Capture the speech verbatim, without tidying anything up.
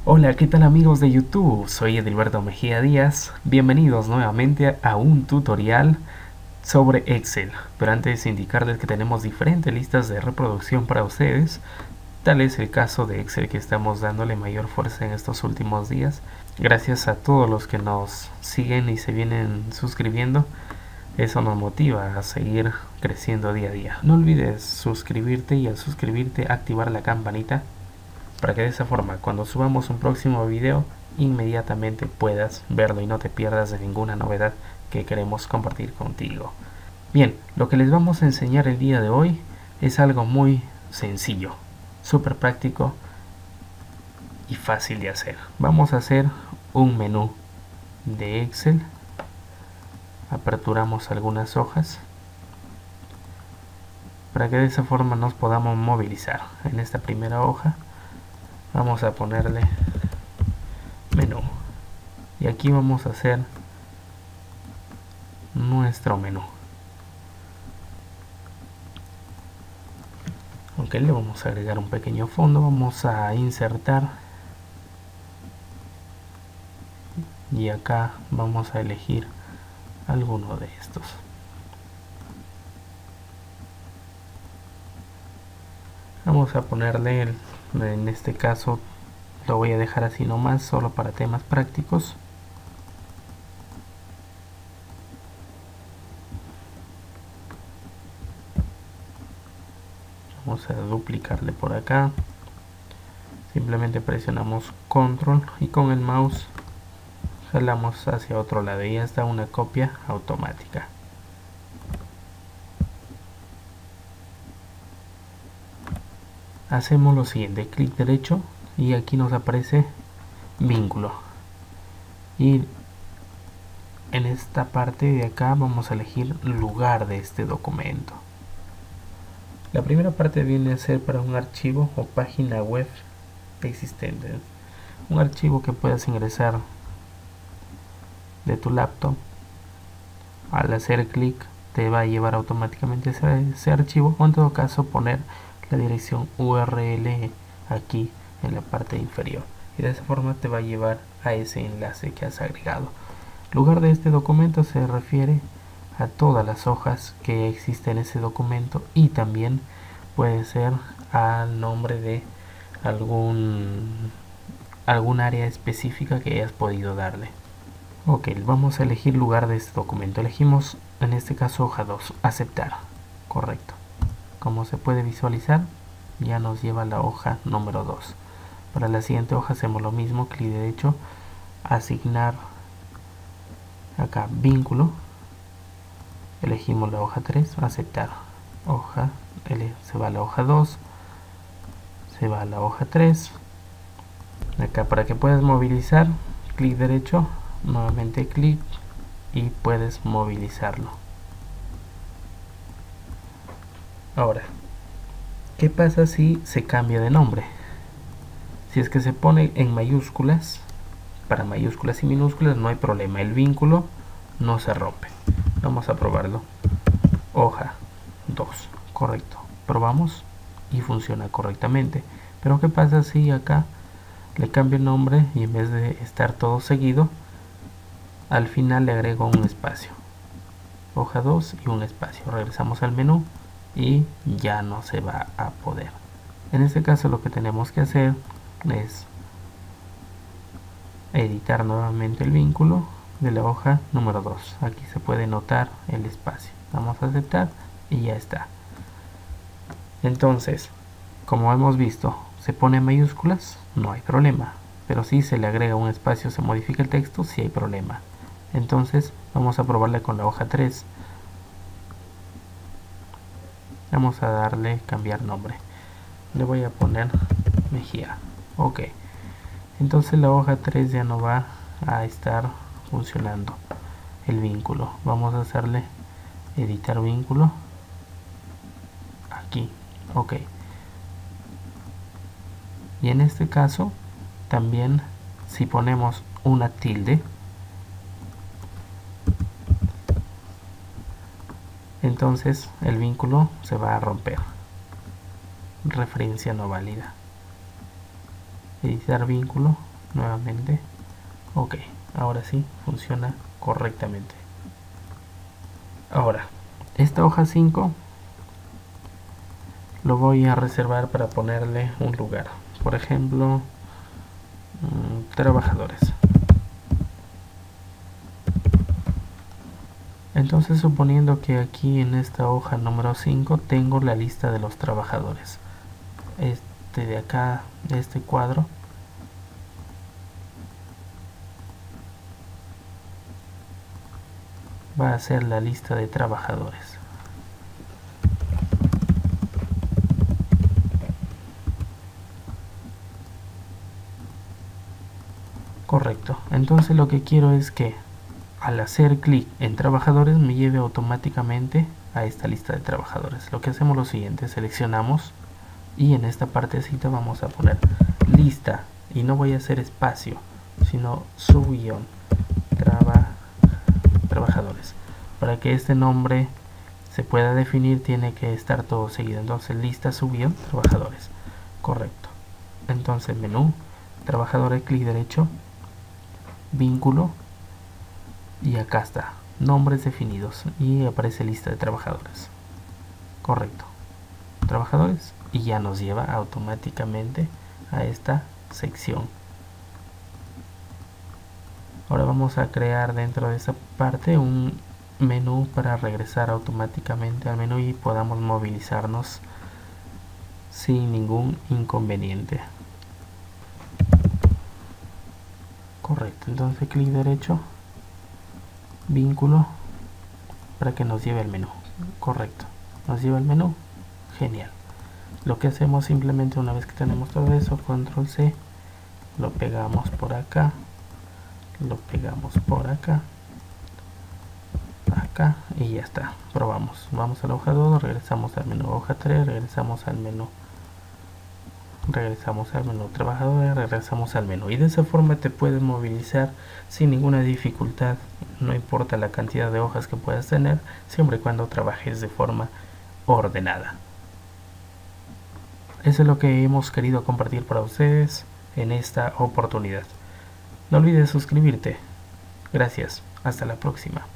Hola, ¿qué tal amigos de YouTube? Soy Edilberto Mejía Díaz. Bienvenidos nuevamente a un tutorial sobre Excel. Pero antes de indicarles que tenemos diferentes listas de reproducción para ustedes, tal es el caso de Excel que estamos dándole mayor fuerza en estos últimos días. Gracias a todos los que nos siguen y se vienen suscribiendo. Eso nos motiva a seguir creciendo día a día. No olvides suscribirte y al suscribirte activar la campanita para que de esa forma cuando subamos un próximo video inmediatamente puedas verlo y no te pierdas de ninguna novedad que queremos compartir contigo. Bien, lo que les vamos a enseñar el día de hoy es algo muy sencillo, súper práctico y fácil de hacer. Vamos a hacer un menú de Excel. Aperturamos algunas hojas para que de esa forma nos podamos movilizar. En esta primera hoja vamos a ponerle menú y aquí vamos a hacer nuestro menú. Ok, le vamos a agregar un pequeño fondo, vamos a insertar y acá vamos a elegir alguno de estos. Vamos a ponerle el, en este caso lo voy a dejar así nomás, solo para temas prácticos. Vamos a duplicarle por acá. Simplemente presionamos control y con el mouse jalamos hacia otro lado y ya está una copia automática. Hacemos lo siguiente, clic derecho y aquí nos aparece vínculo y en esta parte de acá vamos a elegir lugar de este documento. La primera parte viene a ser para un archivo o página web existente, un archivo que puedas ingresar de tu laptop. Al hacer clic te va a llevar automáticamente ese, ese archivo, o en todo caso poner la dirección U R L aquí en la parte inferior y de esa forma te va a llevar a ese enlace que has agregado. Lugar de este documento se refiere a todas las hojas que existen en ese documento y también puede ser al nombre de algún algún área específica que hayas podido darle. Ok, vamos a elegir lugar de este documento. Elegimos en este caso hoja dos, aceptar, correcto. Como se puede visualizar, ya nos lleva a la hoja número dos. Para la siguiente hoja hacemos lo mismo, clic derecho, asignar, acá vínculo, elegimos la hoja tres, aceptar, hoja, se va a la hoja dos, se va a la hoja tres, acá para que puedas movilizar, clic derecho, nuevamente clic y puedes movilizarlo. Ahora, ¿qué pasa si se cambia de nombre? Si es que se pone en mayúsculas, para mayúsculas y minúsculas no hay problema, el vínculo no se rompe. Vamos a probarlo. Hoja dos, correcto. Probamos y funciona correctamente. Pero ¿qué pasa si acá le cambio el nombre y en vez de estar todo seguido, al final le agrego un espacio? Hoja dos y un espacio. Regresamos al menú y ya no se va a poder. En este caso lo que tenemos que hacer es editar nuevamente el vínculo de la hoja número dos. Aquí se puede notar el espacio. Vamos a aceptar y ya está. Entonces, como hemos visto, se pone en mayúsculas, no hay problema. Pero si se le agrega un espacio, se modifica el texto, sí hay problema. Entonces, vamos a probarle con la hoja tres. Vamos a darle cambiar nombre. Le voy a poner Mejía. Ok. Entonces la hoja tres ya no va a estar funcionando el vínculo. Vamos a hacerle editar vínculo. Aquí. Ok. Y en este caso también si ponemos una tilde, entonces el vínculo se va a romper. Referencia no válida. editar vínculo nuevamente. Ok, ahora sí funciona correctamente. Ahora, esta hoja cinco lo voy a reservar para ponerle un lugar. Por ejemplo, mmm, trabajadores. Entonces, suponiendo que aquí en esta hoja número cinco tengo la lista de los trabajadores. Este de acá, de este cuadro, va a ser la lista de trabajadores. Correcto. Entonces lo que quiero es que al hacer clic en trabajadores me lleve automáticamente a esta lista de trabajadores. Lo que hacemos es lo siguiente: seleccionamos y en esta partecita vamos a poner lista, y no voy a hacer espacio sino subguión traba, trabajadores. Para que este nombre se pueda definir tiene que estar todo seguido. Entonces lista subguión trabajadores. Correcto. Entonces menú trabajadores, clic derecho, vínculo, y acá está nombres definidos y aparece lista de trabajadores. Correcto, trabajadores, y ya nos lleva automáticamente a esta sección. Ahora vamos a crear dentro de esa parte un menú para regresar automáticamente al menú y podamos movilizarnos sin ningún inconveniente. Correcto, entonces clic derecho, vínculo, para que nos lleve al menú. Correcto, nos lleva al menú. Genial. Lo que hacemos simplemente, una vez que tenemos todo eso, control C, lo pegamos por acá, lo pegamos por acá, acá, y ya está. Probamos. Vamos a la hoja dos, regresamos al menú. Hoja tres, regresamos al menú. Regresamos al menú trabajadores, regresamos al menú, y de esa forma te puedes movilizar sin ninguna dificultad. No importa la cantidad de hojas que puedas tener, siempre y cuando trabajes de forma ordenada. Eso es lo que hemos querido compartir para ustedes en esta oportunidad. No olvides suscribirte. Gracias. Hasta la próxima.